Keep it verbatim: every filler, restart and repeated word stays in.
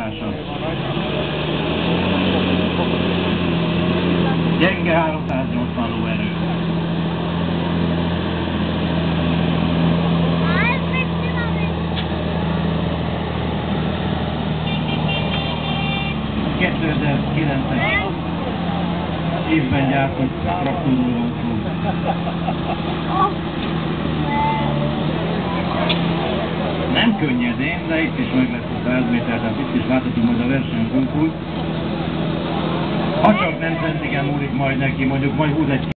állása. Gyenge háromszáznyolcvan lóerő. kétezer-kilences évben gyártott traktorról van szó. Nem könnyedén, de itt is meg lesz a száz méter, tehát itt is láthatunk majd a versenyzőnkút. Ha csak nem centigen múlik majd neki, mondjuk majd húz egy